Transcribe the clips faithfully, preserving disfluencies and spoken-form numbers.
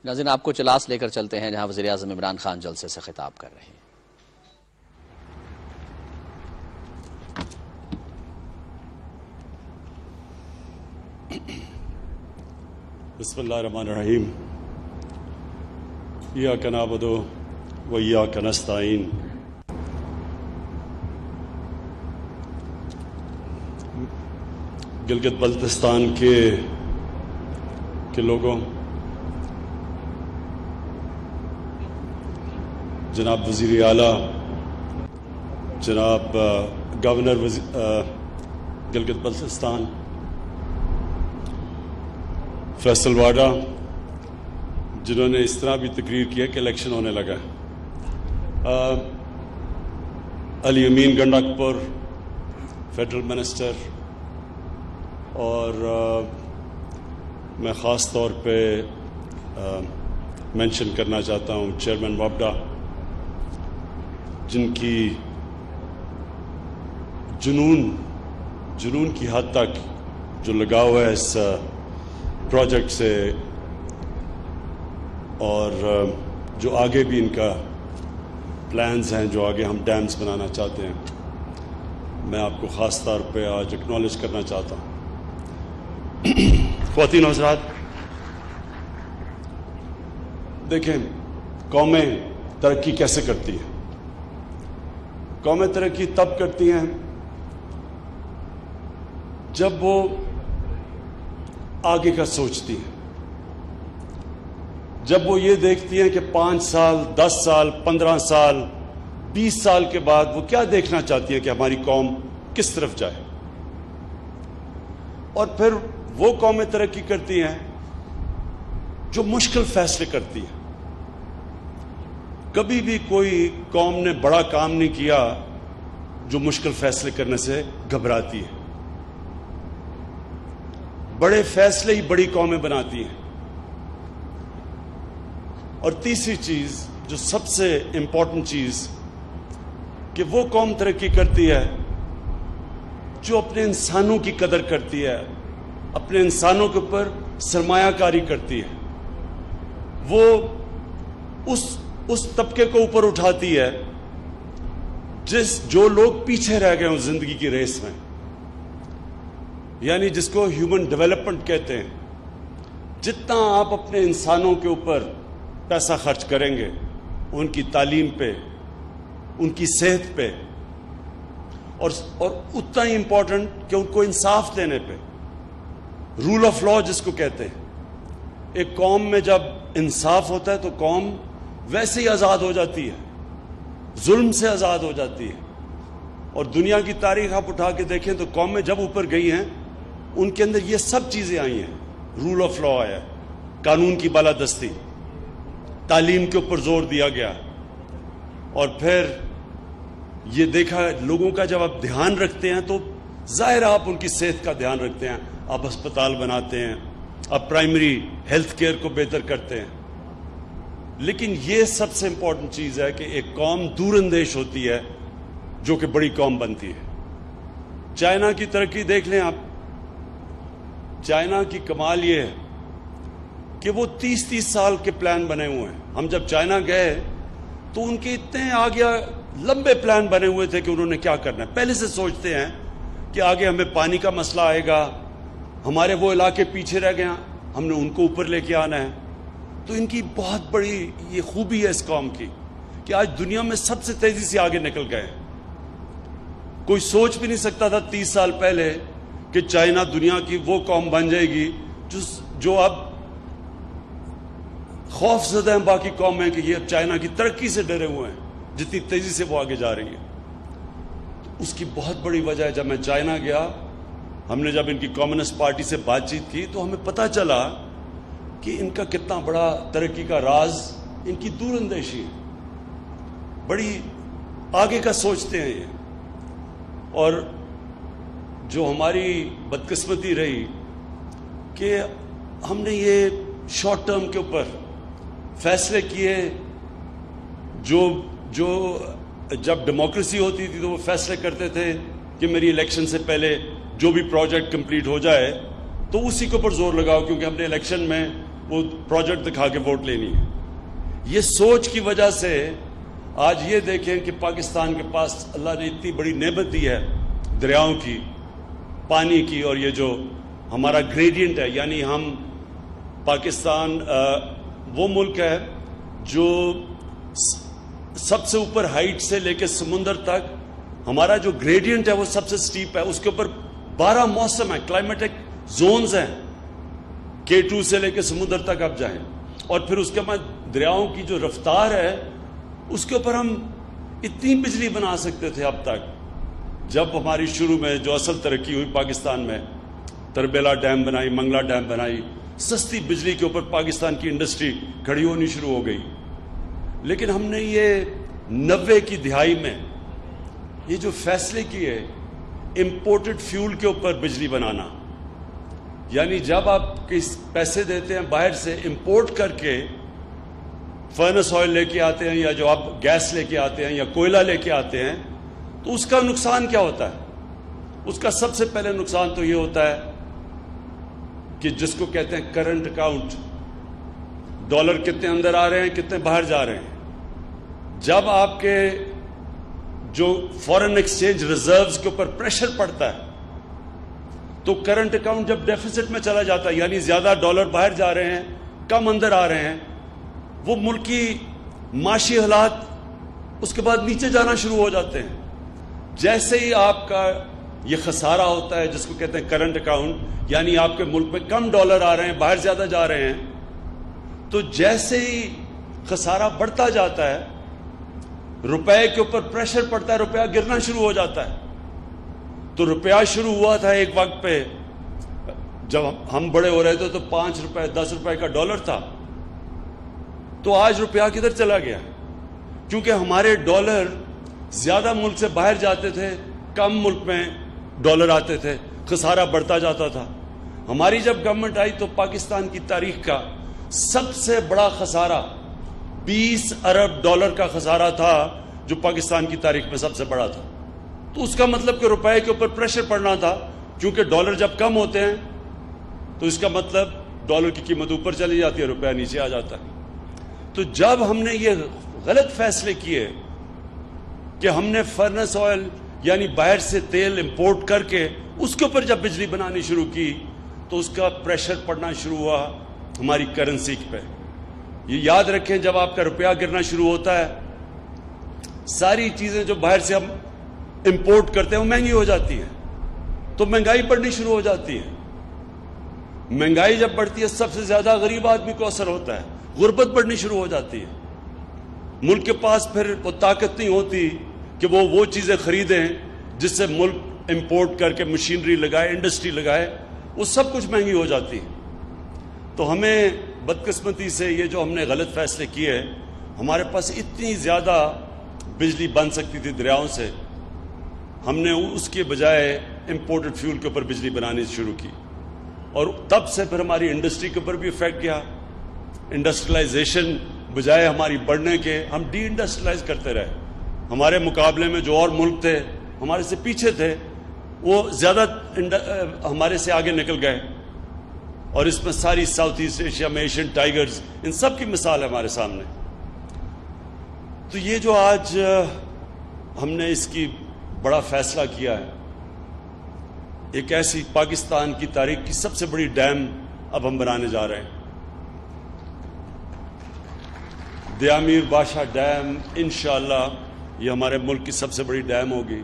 ناظرین آپ کو چلاس لے کر چلتے ہیں جہاں وزیر اعظم عمران خان جلسے سے خطاب کر رہے ہیں۔ بسم اللہ الرحمن الرحیم۔ ایاک نعبد و ایاک نستعین۔ گلگت بلتستان کے کے لوگوں، جناب وزیر اعلیٰ، جناب گورنر گلگت بلتستان فیصل واڈا، جنہوں نے اس طرح بھی تقریر کیا کہ الیکشن ہونے لگا، علی امین گنڈکپور فیڈرل منسٹر، اور میں خاص طور پہ مینشن کرنا چاہتا ہوں چیئرمین وابڈا، جن کی جنون جنون کی حد تک جو لگا ہوا ہے اس پروجیکٹ سے، اور جو آگے بھی ان کا پلانز ہیں، جو آگے ہم ڈیمز بنانا چاہتے ہیں، میں آپ کو خاص طور پہ آج اکنالج کرنا چاہتا ہوں۔ خواتین و حضرات، دیکھیں قومیں ترقی کیسے کرتی ہیں۔ قومیں ترقی تب کرتی ہیں جب وہ آگے کا سوچتی ہیں، جب وہ یہ دیکھتی ہیں کہ پانچ سال دس سال پندرہ سال بیس سال کے بعد وہ کیا دیکھنا چاہتی ہیں کہ ہماری قوم کس طرف جائے، اور پھر وہ قومیں ترقی کرتی ہیں جو مشکل فیصلے کرتی ہیں۔ کبھی بھی کوئی قوم نے بڑا کام نہیں کیا جو مشکل فیصلے کرنے سے گھبراتی ہے۔ بڑے فیصلے ہی بڑی قومیں بناتی ہیں۔ اور تیسری چیز جو سب سے امپورٹنٹ چیز کہ وہ قوم ترقی کرتی ہے جو اپنے انسانوں کی قدر کرتی ہے، اپنے انسانوں کے اوپر سرمایہ کاری کرتی ہے، وہ اس اس طبقے کو اوپر اٹھاتی ہے جس جو لوگ پیچھے رہ گئے ہوں زندگی کی ریس میں، یعنی جس کو ہیومن ڈیولپمنٹ کہتے ہیں۔ جتنا آپ اپنے انسانوں کے اوپر پیسہ خرچ کریں گے، ان کی تعلیم پہ، ان کی صحت پہ، اور اور اتنا ہی امپورٹنٹ کہ ان کو انصاف دینے پہ، رول آف لا جس کو کہتے ہیں۔ ایک قوم میں جب انصاف ہوتا ہے تو قوم ویسے ہی آزاد ہو جاتی ہے، ظلم سے آزاد ہو جاتی ہے۔ اور دنیا کی تاریخ آپ اٹھا کے دیکھیں تو قومیں جب اوپر گئی ہیں ان کے اندر یہ سب چیزیں آئی ہیں۔ رول آف لا آیا، قانون کی بالادستی، تعلیم کے اوپر زور دیا گیا، اور پھر یہ دیکھا لوگوں کا جب آپ دھیان رکھتے ہیں تو ظاہر آپ ان کی صحت کا دھیان رکھتے ہیں، آپ ہسپتال بناتے ہیں، آپ پرائمری ہیلتھ کیئر کو بہتر کرتے ہیں۔ لیکن یہ سب سے امپورٹنٹ چیز ہے کہ ایک قوم دور اندیش ہوتی ہے جو کہ بڑی قوم بنتی ہے۔ چائنا کی ترقی دیکھ لیں آپ۔ چائنا کی کمال یہ ہے کہ وہ تیس تیس سال کے پلان بنے ہوئے ہیں۔ ہم جب چائنا گئے تو ان کے اتنے آگے لمبے پلان بنے ہوئے تھے کہ انہوں نے کیا کرنا ہے۔ پہلے سے سوچتے ہیں کہ آگے ہمیں پانی کا مسئلہ آئے گا، ہمارے وہ علاقے پیچھے رہ گئے، ہم نے ان کو اوپر لے کے آنا ہے۔ تو ان کی بہت بڑی یہ خوبی ہے اس قوم کی کہ آج دنیا میں سب سے تیزی سے آگے نکل گئے۔ کوئی سوچ بھی نہیں سکتا تھا تیس سال پہلے کہ چائنا دنیا کی وہ قوم بن جائے گی جو جو اب خوف زدہ ہیں باقی قومیں کہ یہ اب چائنا کی ترقی سے ڈرے ہوئے ہیں، جتنی تیزی سے وہ آگے جا رہی ہے۔ اس کی بہت بڑی وجہ ہے، جب میں چائنا گیا، ہم نے جب ان کی کمیونسٹ پارٹی سے بات چیت کی تو ہمیں پتہ چلا کہ ان کا کتنا بڑا ترقی کا راز ان کی دور اندیشی ہے، بڑی آگے کا سوچتے ہیں یہ۔ اور جو ہماری بدقسمتی رہی کہ ہم نے یہ شارٹ ٹرم کے اوپر فیصلے کیے، جو جو جب ڈیموکریسی ہوتی تھی تو وہ فیصلے کرتے تھے کہ میری الیکشن سے پہلے جو بھی پروجیکٹ کمپلیٹ ہو جائے تو اسی کے اوپر زور لگاؤ، کیونکہ ہم نے الیکشن میں وہ پروجیکٹ دکھا کے ووٹ لینی ہے. یہ سوچ کی وجہ سے آج یہ دیکھیں کہ پاکستان کے پاس اللہ نے اتنی بڑی نعمت دی ہے دریاؤں کی, پانی کی, اور یہ جو ہمارا گریڈینٹ ہے, یعنی ہم پاکستان وہ ملک ہے جو سب سے اوپر ہائٹ سے لے کے سمندر تک ہمارا جو گریڈینٹ ہے وہ سب سے سٹیپ ہے. اس کے اوپر بارہ موسم ہیں, کلائمیٹک زونز ہیں, کے ٹو سے لے کے سمندر تک آپ جائیں. اور پھر اس کے بعد دریاؤں کی جو رفتار ہے اس کے اوپر ہم اتنی بجلی بنا سکتے تھے اب تک. جب ہماری شروع میں جو اصل ترقی ہوئی پاکستان میں, تربیلا ڈیم بنائی, منگلا ڈیم بنائی, سستی بجلی کے اوپر پاکستان کی انڈسٹری کھڑی ہونی شروع ہو گئی. لیکن ہم نے یہ نوے کی دہائی میں یہ جو فیصلے کیے امپورٹڈ فیول کے اوپر بجلی بنانا, یعنی جب آپ کس پیسے دیتے ہیں باہر سے امپورٹ کر کے فرنس آئل لے کے آتے ہیں, یا جو آپ گیس لے کے آتے ہیں یا کوئلہ لے کے آتے ہیں, تو اس کا نقصان کیا ہوتا ہے؟ اس کا سب سے پہلے نقصان تو یہ ہوتا ہے کہ جس کو کہتے ہیں کرنٹ اکاؤنٹ, ڈالر کتنے اندر آ رہے ہیں, کتنے باہر جا رہے ہیں. جب آپ کے جو فورن ایکسچینج ریزروز کے اوپر پریشر پڑتا ہے تو کرنٹ اکاؤنٹ جب ڈیفیسٹ میں چلا جاتا ہے, یعنی زیادہ ڈالر باہر جا رہے ہیں, کم اندر آ رہے ہیں, وہ ملک کی معاشی حالات اس کے بعد نیچے جانا شروع ہو جاتے ہیں. جیسے ہی آپ کا یہ خسارہ ہوتا ہے جس کو کہتے ہیں کرنٹ اکاؤنٹ, یعنی آپ کے ملک میں کم ڈالر آ رہے ہیں, باہر زیادہ جا رہے ہیں, تو جیسے ہی خسارہ بڑھتا جاتا ہے روپے کے اوپر پریشر پڑتا ہے, روپیہ گرنا شروع ہو جاتا ہے. تو روپیہ شروع ہوا تھا ایک وقت پہ جب ہم بڑے ہو رہے تھے تو پانچ روپے دس روپے کا ڈالر تھا, تو آج روپیہ کدھر چلا گیا؟ کیونکہ ہمارے ڈالر زیادہ ملک سے باہر جاتے تھے, کم ملک میں ڈالر آتے تھے, خسارہ بڑھتا جاتا تھا. ہماری جب گورنمنٹ آئی تو پاکستان کی تاریخ کا سب سے بڑا خسارہ بیس ارب ڈالر کا خسارہ تھا جو پاکستان کی تاریخ میں سب سے بڑا تھا. تو اس کا مطلب کہ روپے کے اوپر پریشر پڑنا تھا, کیونکہ ڈالر جب کم ہوتے ہیں تو اس کا مطلب ڈالر کی قیمت اوپر چلی جاتی ہے, روپیہ نیچے آ جاتا ہے. تو جب ہم نے یہ غلط فیصلے کیے کہ ہم نے فرنس آئل یعنی باہر سے تیل امپورٹ کر کے اس کے اوپر جب بجلی بنانی شروع کی تو اس کا پریشر پڑنا شروع ہوا ہماری کرنسی پہ. یہ یاد رکھیں, جب آپ کا روپیہ گرنا شروع ہوتا ہے ساری چیزیں جو باہر سے ہم امپورٹ کرتے ہیں وہ مہنگی ہو جاتی ہیں, تو مہنگائی بڑھنی شروع ہو جاتی ہے. مہنگائی جب بڑھتی ہے سب سے زیادہ غریب آدمی کو اثر ہوتا ہے, غربت بڑھنی شروع ہو جاتی ہے. ملک کے پاس پھر وہ طاقت نہیں ہوتی کہ وہ وہ چیزیں خریدیں جس سے ملک امپورٹ کر کے مشینری لگائے, انڈسٹری لگائے, وہ سب کچھ مہنگی ہو جاتی ہے. تو ہمیں بدقسمتی سے یہ جو ہم نے غلط فیصلے کیے, ہمارے پاس اتنی زیادہ بجلی بن سکتی تھی دریاؤں سے, ہم نے اس کے بجائے امپورٹڈ فیول کے اوپر بجلی بنانی شروع کی. اور تب سے پھر ہماری انڈسٹری کے اوپر بھی افیکٹ کیا. انڈسٹریلائزیشن بجائے ہماری بڑھنے کے ہم ڈی انڈسٹریلائز کرتے رہے. ہمارے مقابلے میں جو اور ملک تھے ہمارے سے پیچھے تھے وہ زیادہ ہمارے سے آگے نکل گئے, اور اس میں ساری ساؤتھ ایسٹ ایشیا میں ایشین ٹائیگرز ان سب کی مثال ہے ہمارے سامنے. تو یہ جو آج ہم نے اس کی بڑا فیصلہ کیا ہے, ایک ایسی پاکستان کی تاریخ کی سب سے بڑی ڈیم اب ہم بنانے جا رہے ہیں. دیا میر بادشاہ ڈیم انشاءاللہ یہ ہمارے ملک کی سب سے بڑی ڈیم ہوگی.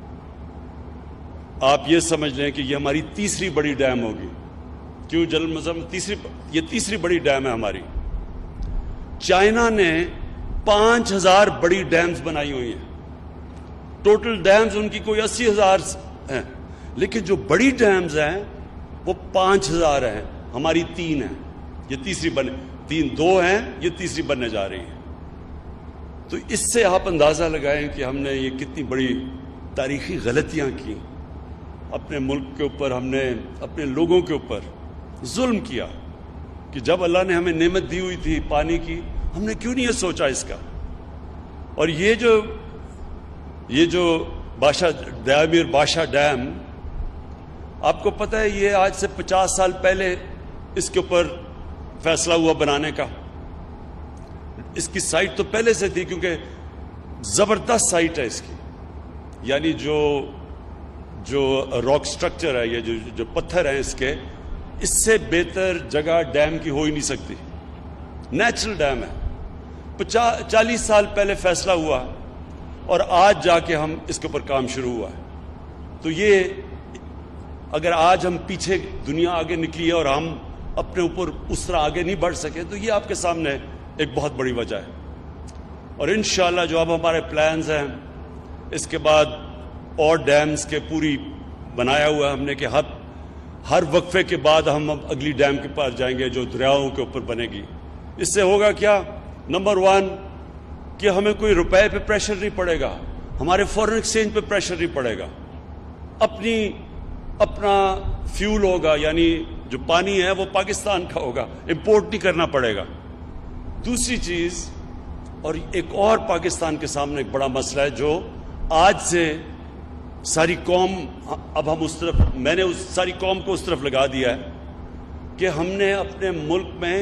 آپ یہ سمجھ لیں کہ یہ ہماری تیسری بڑی ڈیم ہوگی. کیوں جنرل مظہر, تیسری یہ تیسری بڑی ڈیم ہے ہماری. چائنا نے پانچ ہزار بڑی ڈیمز بنائی ہوئی ہیں. ٹوٹل ڈیمز ان کی کوئی اسی ہزار ہیں, لیکن جو بڑی ڈیمز ہیں وہ پانچ ہزار ہیں, ہماری تین ہیں. یہ تیسری بنے, تین دو ہیں, یہ تیسری بننے جا رہی ہیں. تو اس سے آپ اندازہ لگائیں کہ ہم نے یہ کتنی بڑی تاریخی غلطیاں کی. اپنے ملک کے اوپر ہم نے اپنے لوگوں کے اوپر ظلم کیا کہ جب اللہ نے ہمیں نعمت دی ہوئی تھی پانی کی, ہم نے کیوں نہیں یہ سوچا اس کا. اور یہ جو یہ جو بادشاہ دیا میر بادشاہ ڈیم, آپ کو پتہ ہے یہ آج سے پچاس سال پہلے اس کے اوپر فیصلہ ہوا بنانے کا. اس کی سائٹ تو پہلے سے تھی کیونکہ زبردست سائٹ ہے اس کی, یعنی جو جو راک سٹرکچر ہے, یہ جو جو پتھر ہیں اس کے, اس سے بہتر جگہ ڈیم کی ہو ہی نہیں سکتی. نیچرل ڈیم ہے. چالیس سال پہلے فیصلہ ہوا اور آج جا کے ہم اس کے اوپر کام شروع ہوا ہے. تو یہ اگر آج ہم پیچھے دنیا آگے نکلی ہے اور ہم اپنے اوپر اس طرح آگے نہیں بڑھ سکے تو یہ آپ کے سامنے ایک بہت بڑی وجہ ہے. اور انشاءاللہ جو اب ہمارے پلانز ہیں, اس کے بعد اور ڈیمز کے پوری بنایا ہوا ہے ہم نے کہ ہر ہر وقفے کے بعد ہم اب اگلی ڈیم کے پاس جائیں گے جو دریاؤں کے اوپر بنے گی. اس سے ہوگا کیا؟ نمبر ون کہ ہمیں کوئی روپے پہ پریشر نہیں پڑے گا, ہمارے فورن ایکسچینج پہ پریشر نہیں پڑے گا, اپنی اپنا فیول ہوگا, یعنی جو پانی ہے وہ پاکستان کا ہوگا, امپورٹ نہیں کرنا پڑے گا. دوسری چیز, اور ایک اور پاکستان کے سامنے ایک بڑا مسئلہ ہے جو آج سے ساری قوم, اب ہم اس طرف, میں نے اس ساری قوم کو اس طرف لگا دیا ہے کہ ہم نے اپنے ملک میں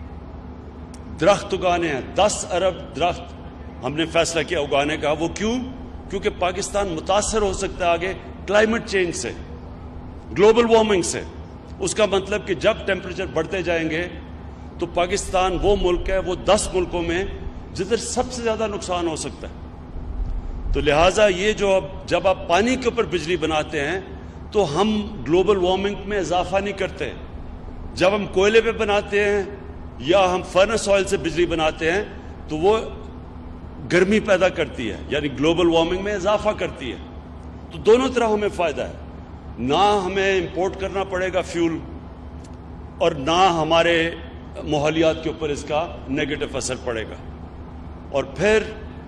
درخت اگانے ہیں. دس ارب درخت ہم نے فیصلہ کیا اگانے کا. وہ کیوں؟ کیونکہ پاکستان متاثر ہو سکتا ہے آگے کلائمیٹ چینج سے, گلوبل وارمنگ سے. اس کا مطلب کہ جب ٹیمپریچر بڑھتے جائیں گے تو پاکستان وہ ملک ہے, وہ دس ملکوں میں جدھر سب سے زیادہ نقصان ہو سکتا ہے. تو لہٰذا یہ جو اب جب آپ پانی کے اوپر بجلی بناتے ہیں تو ہم گلوبل وارمنگ میں اضافہ نہیں کرتے. جب ہم کوئلے پہ بناتے ہیں یا ہم فرنس آئل سے بجلی بناتے ہیں تو وہ گرمی پیدا کرتی ہے, یعنی گلوبل وارمنگ میں اضافہ کرتی ہے. تو دونوں طرح ہمیں فائدہ ہے, نہ ہمیں امپورٹ کرنا پڑے گا فیول اور نہ ہمارے ماحولیات کے اوپر اس کا نیگیٹو اثر پڑے گا. اور پھر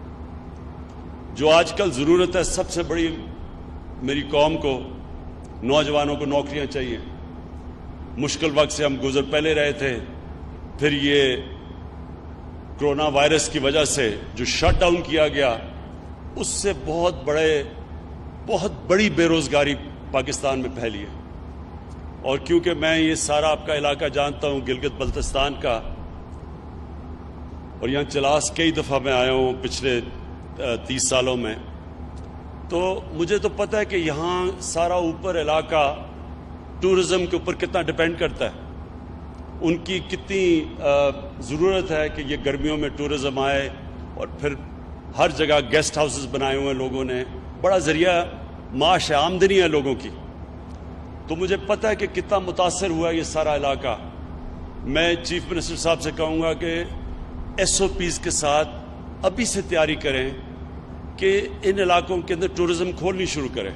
جو آج کل ضرورت ہے سب سے بڑی, میری قوم کو, نوجوانوں کو نوکریاں چاہیے. مشکل وقت سے ہم گزر پہلے رہے تھے, پھر یہ کرونا وائرس کی وجہ سے جو شٹ ڈاؤن کیا گیا اس سے بہت بڑے بہت بڑی بے روزگاری پاکستان میں پھیلی ہے. اور کیونکہ میں یہ سارا آپ کا علاقہ جانتا ہوں, گلگت بلتستان کا, اور یہاں چلاس کئی دفعہ میں آیا ہوں پچھلے تیس سالوں میں, تو مجھے تو پتہ ہے کہ یہاں سارا اوپر علاقہ ٹورزم کے اوپر کتنا ڈپینڈ کرتا ہے. ان کی کتنی ضرورت ہے کہ یہ گرمیوں میں ٹورزم آئے, اور پھر ہر جگہ گیسٹ ہاؤسز بنائے ہوئے ہیں لوگوں نے, بڑا ذریعہ معاش ہے, آمدنی ہے لوگوں کی. تو مجھے پتہ ہے کہ کتنا متاثر ہوا ہے یہ سارا علاقہ. میں چیف منسٹر صاحب سے کہوں گا کہ ایس او پیز کے ساتھ ابھی سے تیاری کریں کہ ان علاقوں کے اندر ٹورزم کھولنی شروع کریں.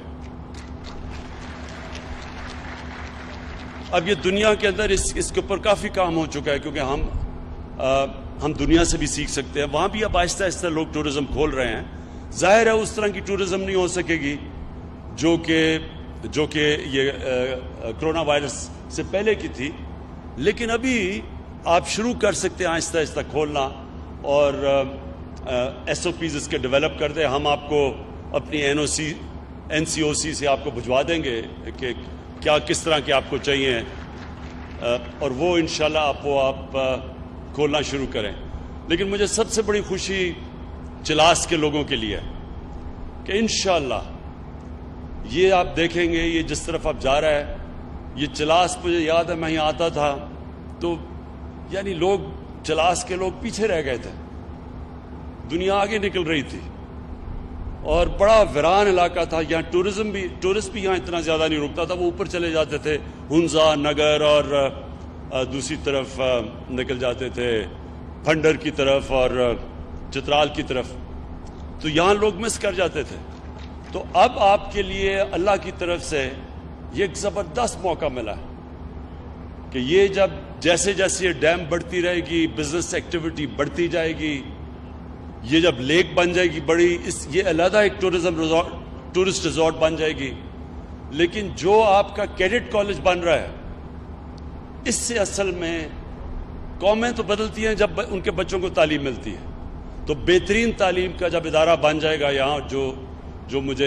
اب یہ دنیا کے اندر اس اس کے اوپر کافی کام ہو چکا ہے, کیونکہ ہم آ, ہم دنیا سے بھی سیکھ سکتے ہیں. وہاں بھی اب آہستہ آہستہ لوگ ٹورزم کھول رہے ہیں. ظاہر ہے اس طرح کی ٹورزم نہیں ہو سکے گی جو کہ جو کہ یہ کرونا وائرس سے پہلے کی تھی, لیکن ابھی آپ شروع کر سکتے ہیں آہستہ آہستہ کھولنا, اور ایس او پیز اس کے ڈیولپ کر دیں. ہم آپ کو اپنی این او سی این سی او سی سے آپ کو بھجوا دیں گے کہ کیا کس طرح کے آپ کو چاہیے, اور وہ انشاءاللہ آپ وہ آپ کھولنا شروع کریں. لیکن مجھے سب سے بڑی خوشی چلاس کے لوگوں کے لیے کہ انشاءاللہ یہ آپ دیکھیں گے, یہ جس طرف آپ جا رہا ہے, یہ چلاس مجھے یاد ہے میں یہاں آتا تھا تو یعنی لوگ, چلاس کے لوگ پیچھے رہ گئے تھے, دنیا آگے نکل رہی تھی, اور بڑا ویران علاقہ تھا. یہاں ٹورزم بھی ٹورسٹ بھی یہاں اتنا زیادہ نہیں رکتا تھا, وہ اوپر چلے جاتے تھے ہنزا نگر اور دوسری طرف نکل جاتے تھے پھنڈر کی طرف اور چترال کی طرف, تو یہاں لوگ مس کر جاتے تھے. تو اب آپ کے لیے اللہ کی طرف سے یہ ایک زبردست موقع ملا ہے کہ یہ جب جیسے جیسے یہ ڈیم بڑھتی رہے گی, بزنس ایکٹیویٹی بڑھتی جائے گی, یہ جب لیک بن جائے گی بڑی, اس یہ علیحدہ ایک ٹورزم ریزورٹ ٹورسٹ ریزورٹ بن جائے گی. لیکن جو آپ کا کیڈٹ کالج بن رہا ہے, اس سے اصل میں قومیں تو بدلتی ہیں جب ان کے بچوں کو تعلیم ملتی ہے. تو بہترین تعلیم کا جب ادارہ بن جائے گا یہاں, جو جو مجھے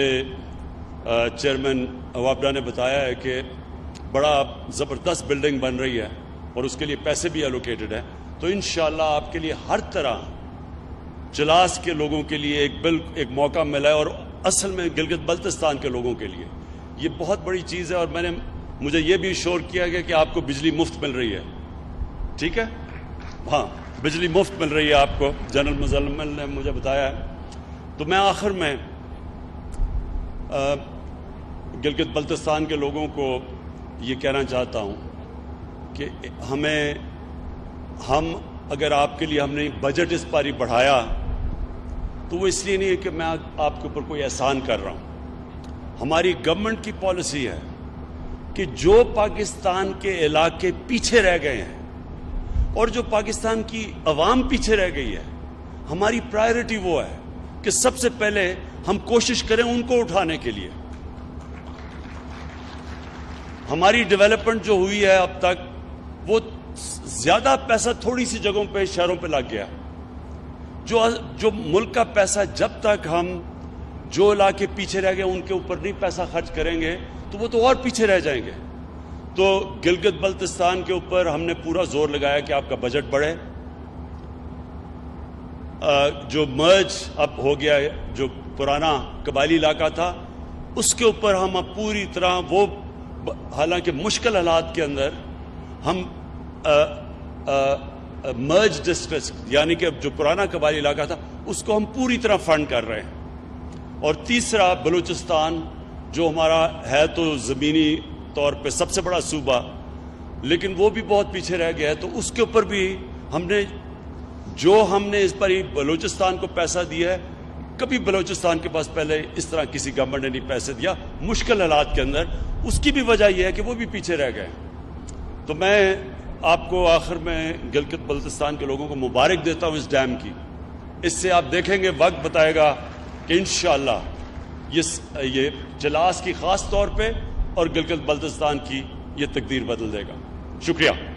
چیئرمین وابڈا نے بتایا ہے کہ بڑا زبردست بلڈنگ بن رہی ہے, اور اس کے لیے پیسے بھی الوکیٹڈ ہیں. تو انشاءاللہ آپ کے لیے ہر طرح چلاس کے لوگوں کے لیے ایک بل ایک موقع ملا ہے, اور اصل میں گلگت بلتستان کے لوگوں کے لیے یہ بہت بڑی چیز ہے. اور میں نے مجھے یہ بھی شور کیا گیا کہ آپ کو بجلی مفت مل رہی ہے. ٹھیک ہے, ہاں بجلی مفت مل رہی ہے آپ کو, جنرل مزمل نے مجھے بتایا ہے. تو میں آخر میں گلگت بلتستان کے لوگوں کو یہ کہنا چاہتا ہوں کہ ہمیں ہم اگر آپ کے لیے ہم نے بجٹ اس پاری بڑھایا تو وہ اس لیے نہیں ہے کہ میں آپ کے اوپر کوئی احسان کر رہا ہوں. ہماری گورنمنٹ کی پالیسی ہے کہ جو پاکستان کے علاقے پیچھے رہ گئے ہیں اور جو پاکستان کی عوام پیچھے رہ گئی ہے, ہماری پرائیورٹی وہ ہے کہ سب سے پہلے ہم کوشش کریں ان کو اٹھانے کے لیے. ہماری ڈیولپمنٹ جو ہوئی ہے اب تک وہ زیادہ پیسہ تھوڑی سی جگہوں پہ شہروں پہ لگ گیا. جو جو ملک کا پیسہ جب تک ہم جو علاقے پیچھے رہ گئے ان کے اوپر نہیں پیسہ خرچ کریں گے تو وہ تو اور پیچھے رہ جائیں گے. تو گلگت بلتستان کے اوپر ہم نے پورا زور لگایا کہ آپ کا بجٹ بڑھے. جو مرج اب ہو گیا ہے, جو پرانا قبائلی علاقہ تھا, اس کے اوپر ہم اب پوری طرح وہ, حالانکہ مشکل حالات کے اندر ہم مرج ڈسٹرکٹ یعنی کہ جو پرانا قبائلی علاقہ تھا اس کو ہم پوری طرح فنڈ کر رہے ہیں. اور تیسرا بلوچستان جو ہمارا ہے تو زمینی طور پہ سب سے بڑا صوبہ, لیکن وہ بھی بہت پیچھے رہ گیا ہے. تو اس کے اوپر بھی ہم نے جو ہم نے اس پر ہی بلوچستان کو پیسہ دیا ہے, کبھی بلوچستان کے پاس پہلے اس طرح کسی گورنمنٹ نے نہیں پیسے دیا مشکل حالات کے اندر. اس کی بھی وجہ یہ ہے کہ وہ بھی پیچھے رہ گئے. تو میں آپ کو آخر میں گلگت بلتستان کے لوگوں کو مبارک دیتا ہوں اس ڈیم کی. اس سے آپ دیکھیں گے, وقت بتائے گا کہ انشاءاللہ یہ یہ چلاس کی خاص طور پہ اور گلگت بلتستان کی یہ تقدیر بدل دے گا. شکریہ.